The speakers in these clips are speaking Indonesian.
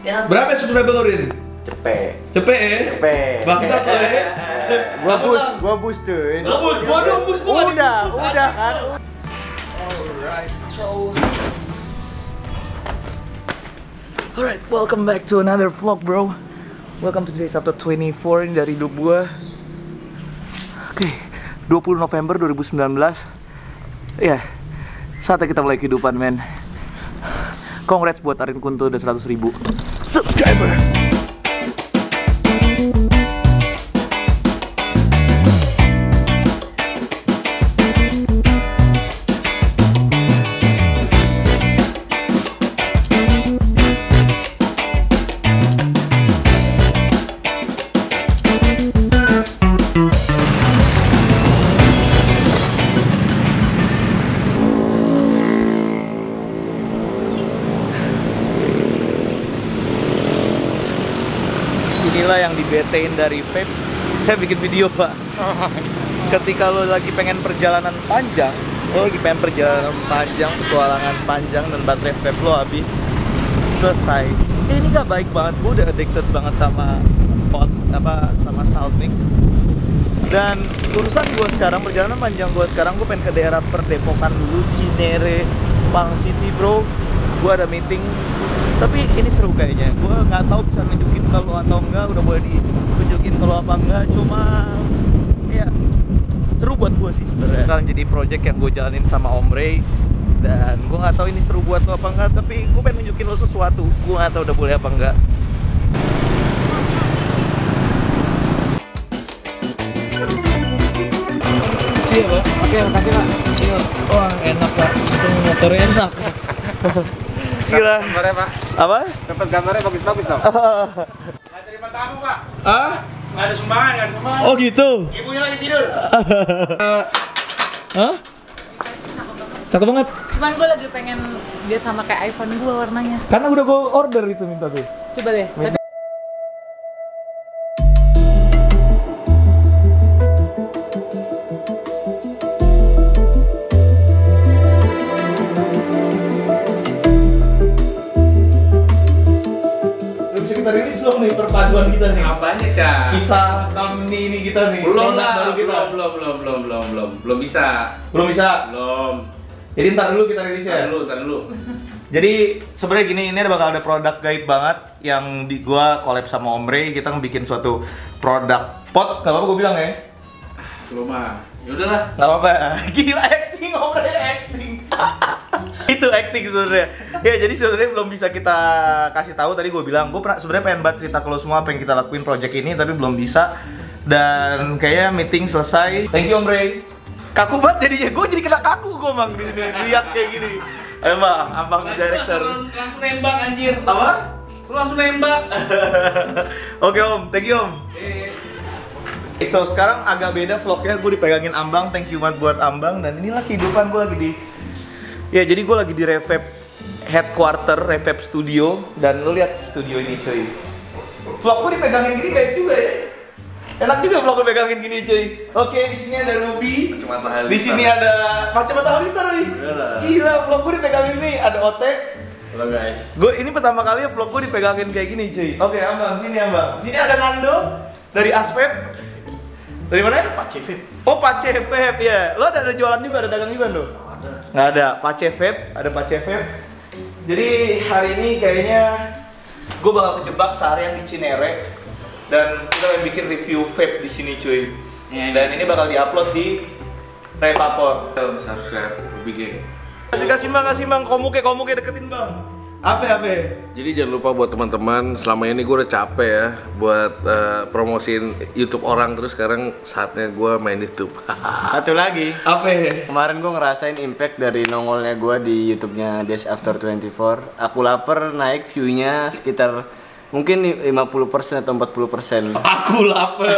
Berapa subscriber lo, Rin? Cepet. Cepet ya? Cepet. Bangsat lo ya? Gua boost cuy. Ngebus, gua dong bus, gua Udah kan. Alright, welcome back to another vlog, bro. Welcome to today's episode 24 ini dari hidup gua. Oke, 20 November 2019. Ya, saatnya kita mulai kehidupan, men. Congrats buat Arin Kunto udah 100.000 subscriber. Inilah yang dibetein dari vape. Saya bikin video, Pak. Ketika lo lagi pengen perjalanan panjang, petualangan panjang dan baterai vape lo habis, selesai. Ini gak baik banget. Gue udah addicted banget sama sama Salmik. Dan urusan gue sekarang, perjalanan panjang gue sekarang, gue pengen ke daerah Perdepokan dulu, Cinere, Pang City, bro. Gue ada meeting. Tapi ini seru kayaknya. Gue nggak tahu bisa nunjukin kalau atau enggak, udah boleh ditunjukin kalau apa enggak. Cuma ya seru buat gue sih sebenarnya. Sekarang jadi project yang gue jalanin sama Om Ray. Dan gue nggak tahu ini seru buat lo apa enggak. Tapi gue pengen nunjukin lo sesuatu. Gue nggak tahu udah boleh apa enggak. Siap, Pak. Oke, makasih, Pak. Iya. Wah, enak, Pak. Itu motornya enak. Gila. Gambarnya, Pak. Apa? Dapat gambarnya bagus-bagus dong. Nggak terima tamu, Pak. Ah? Nggak ada sumbangan. Oh gitu? Ibunya lagi tidur. Hah? Cakep banget. Cuman gue lagi pengen dia sama kayak iPhone gue warnanya. Karena udah gue order itu minta tuh. Coba deh. Kita rilis belum nih perpaduan kita nih? Apanya, Cak? Kisah company ini kita nih. Belum produk lah, baru kita. belum bisa. Belum bisa. Belum. Jadi ntar dulu kita rilis ya. Tar dulu. Jadi sebenarnya gini, ini bakal ada produk gaib banget yang gua collab sama Om Ray. Kita bikin suatu produk pot. Gak apa-apa gue bilang ya. Belum mah. Ya udahlah. Gak apa-apa. Gila acting, Om Ray acting. Itu acting sebenarnya. Ya jadi sebenarnya belum bisa kita kasih tahu. Tadi gue bilang gue sebenarnya pengen banget cerita ke lo semua apa yang kita lakuin project ini, tapi belum bisa. Dan kayaknya meeting selesai. Thank you Om Ray. Kaku banget jadinya. Gue jadi kena kaku gue Bang di sini. Lihat kayak gini. Ayo Bang, abang director. Langsung nembak anjir. Apa? Lu langsung nembak. Oke Om, thank you Om. So sekarang agak beda vlognya, gue dipegangin Ambang, thank you banget buat Ambang. Dan inilah kehidupan gue lagi di, ya jadi gue lagi di Revape headquarter, Revape studio. Dan lo lihat studio ini cuy. Vlog gue dipegangin gini kayak juga ya. Enak juga vlog gue pegangin gini cuy. Oke, di sini ada Ruby. Di sini ada Kacamata Halilintar nih. Gila, vlog gue dipegangin ini, ada Otek. Halo guys. Gue ini pertama kali vlog gue dipegangin kayak gini cuy. Oke, Ambang, sini Ambang. Sini ada Nando dari Aspep. Dari mana? Pace Vape. Oh, Pace Vape ya. Lo ada jualan juga, ada dagang juga Ndo? Ada. Nggak ada. Pace Vape, ada Pace Vape. Jadi hari ini kayaknya gue bakal kejebak seharian di Cinere dan kita akan bikin review vape di sini cuy. Dan ini bakal diupload di Revapor. Subscribe, bikin. Kasih bang, komuke deketin bang. Apa? Jadi jangan lupa buat teman-teman, selama ini gue udah capek ya buat promosiin YouTube orang, terus sekarang saatnya gue main YouTube. Satu lagi. Apa? Kemarin gue ngerasain impact dari nongolnya gue di YouTube-nya Days After 24. Aku lapar naik view-nya sekitar mungkin 50% atau 40%. Aku lapar.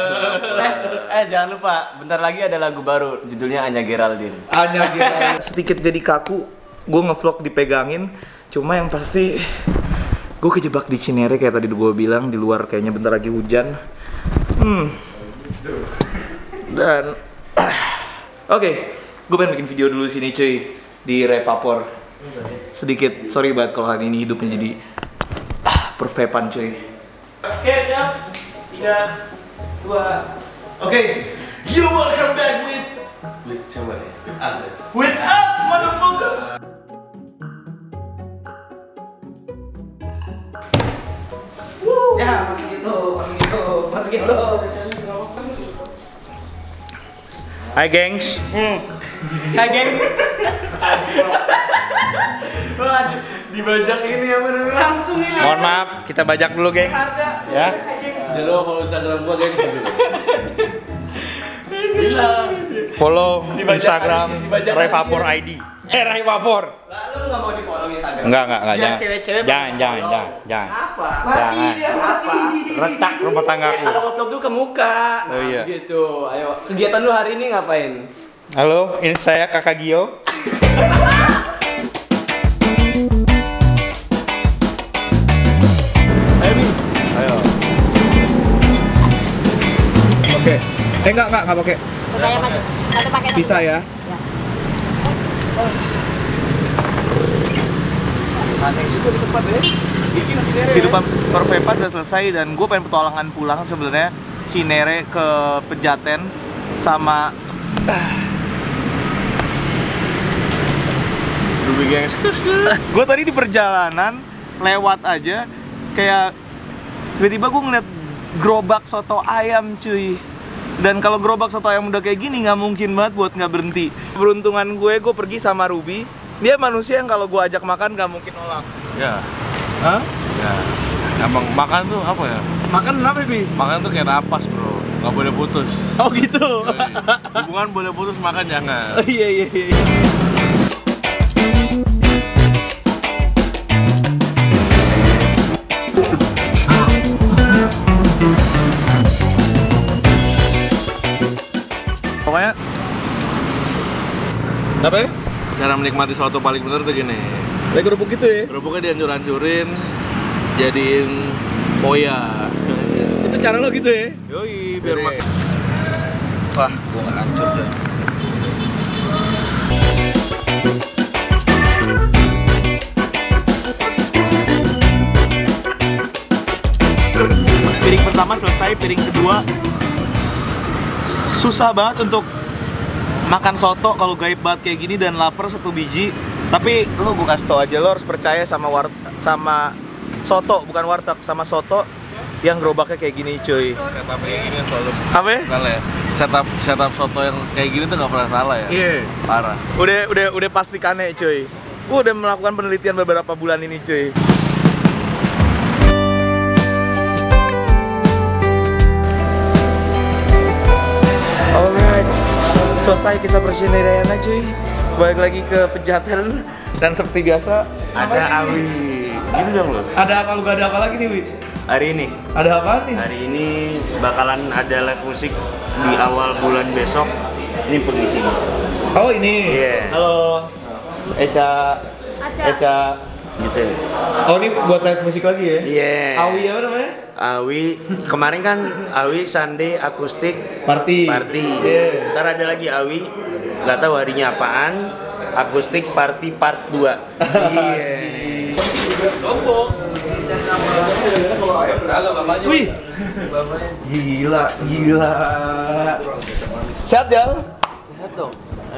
Jangan lupa, bentar lagi ada lagu baru, judulnya Anya Geraldine. Sedikit jadi kaku, gue ngevlog dipegangin. Cuma yang pasti gue kejebak di Cinere kayak tadi gue bilang, di luar kayaknya bentar lagi hujan. Dan oke, gue pengen bikin video dulu sini cuy di Revapor. Sedikit sorry banget kalau hari ini hidupnya jadi pervapan cuy. Oke, siap. 3, 2. Oke. You welcome back with siapa nih? With us ya? With us, motherfucker. Ya, masih gitu. Hai gengs. Hai gengs. Wah, dibajak ini apa namanya? Langsung ini. Mohon maaf, kita bajak dulu, geng. Ya. Jangan lupa follow Instagram gua, geng. Bilang. Follow Instagram Ray Vapor ID. Ray Vapor. Lalu nggak mau di follow Instagram? Enggak, Biar jangan. cewek-cewek Jangan. Apa? Jangan. Mati. Retak rumah tanggaku. Kalau upload tuh ke muka. Oh, iya. Gitu. Ayo. Kegiatan lu hari ini ngapain? Halo, ini saya Kakak Gio. Ayo. Oke. Enggak pakai. Saya maju. Satu pakai. Bisa ya. Aneh juga di tempat deh. Kehidupan pervepan udah selesai dan gue pengen petualangan pulang sebenarnya. Cinere ke Pejaten sama Ruby gengs. gue tadi di perjalanan lewat aja kayak tiba-tiba gue ngeliat gerobak soto ayam cuy. Dan kalau gerobak soto ayam udah kayak gini nggak mungkin banget buat nggak berhenti. Beruntungan gue pergi sama Ruby. Dia manusia yang kalau gue ajak makan nggak mungkin nolak. Ya. Hah? Ya. Emang makan tuh apa ya? Makan kenapa, Bi? Makan tuh kayak napas, bro. Nggak boleh putus. Oh gitu? Hubungan boleh putus, makan jangan. Oh, iya. Pokoknya apa ya? Cara menikmati soto paling bener tuh gini. Lagi kerupuk gitu ya? Kerupuknya dihancur-hancurin, jadiin poya. Itu cara lo gitu ya? Yoi, biar makan. Wah, gua nggak hancur coy. Piring pertama selesai, piring kedua susah banget untuk makan soto kalau gaib banget kayak gini dan lapar 1 biji. Tapi lo gue kasih tau aja, lo harus percaya sama soto, bukan warteg, sama soto yang gerobaknya kayak gini cuy. Setup kayak gini selalu Apa ya? salah ya. Setup soto yang kayak gini tuh nggak pernah salah ya. Iya. Parah. Udah pastikannya cuy. Gue udah melakukan penelitian beberapa bulan ini cuy. Alright, selesai kisah percinaian cuy. Balik lagi ke Pejaten dan seperti biasa Ada Awi. Gitu dong lo. ada apa, lu gak ada apa lagi nih Wi? Hari ini. Ada apa nih? Hari ini bakalan ada live musik di awal bulan besok. Ini pengisi. Oh ini. Iya. Halo. Eca. Gitu. Oh ini buat live musik lagi ya? Iya. Awi apa namanya? Awi. Kemarin kan Awi Sunday akustik Party. Iya. Ntar ada lagi Awi. Gak tahu harinya apaan. Akustik party part 2. Iya. Wih. Gila. Sehat ya? Lihat tuh.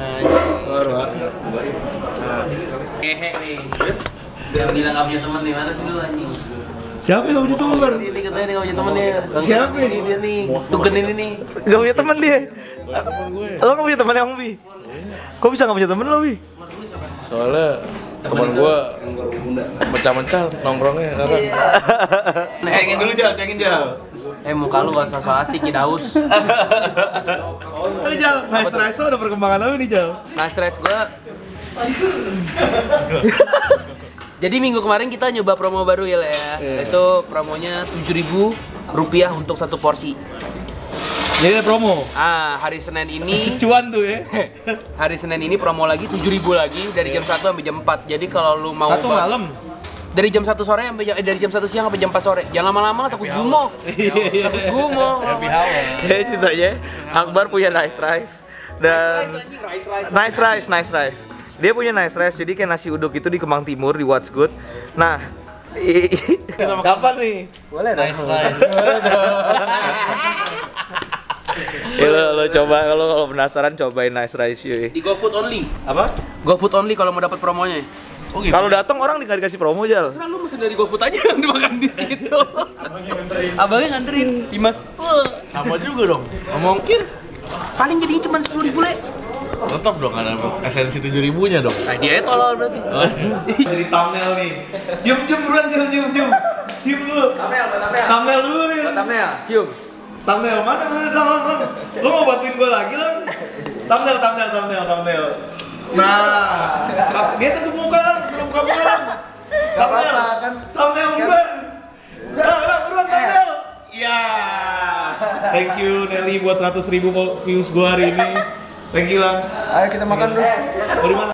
Hehe nih. Dia bilang gak punya temen nih, mana sih lu anjing? Siapa yang gak punya temen? Ini katanya dia gak punya temen dia. Siapa? Dia nih, Tugen ini nih. Gak punya temen dia? Lo gak punya temen yang Bi? Kok bisa gak punya temen lo Bi? Soalnya teman gua mecah-mecah nongkrongnya karena Cengin dulu cengin Jal. Muka lu gak so asik, Daus. Ini Jal, nice rice udah perkembangan lo nih Jal. Nah, stres gua. Jadi minggu kemarin kita nyoba promo baru ya, Itu promonya Rp7.000 untuk 1 porsi. Jadi ada promo. Hari Senin ini Cuan tuh ya. hari Senin ini promo lagi 7.000 lagi dari jam 1 sampai jam 4. Jadi kalau lu mau Satu malam. dari jam 1 sore sampai dari jam 1 siang sampai jam 4 sore. Jangan lama-lama lah, takut gumoh. Takut gumoh. Ya ceritanya Akbar punya nice rice dan nice rice. Dia punya nice rice, jadi kayak nasi uduk itu di Kemang Timur di What's Good. Nah, Kapan nih? Boleh dong. Ya lo coba kalau penasaran cobain Nice Rice cuy. Di GoFood only. Apa? GoFood only kalau mau dapat promonya. Kalau datang orang dikasih promo Jal. Terserah lu mesen dari GoFood aja yang dimakan di situ. Abangnya nganterin. Dimas. Sama juga dong. Ngomongin Paling jadi cuma 10.000 le. tetap dong ada esensi 7.000-nya dong. Nah, dia tolol berarti. Jadi thumbnail nih. Cium buruan cium. Cium dulu. Thumbnail dulu nih. Thumbnail, cium. Thumbnail mana? Lu mau bantuin gua lagi lo? Thumbnail. Nah, dia tutup muka lah, suruh buka muka lah. Thumbnail buruan. Buruan thumbnail. Iya. Thank you Nelly buat 100.000 views gua hari ini. Thank you Lang. Ayo kita makan dulu. Mau di mana?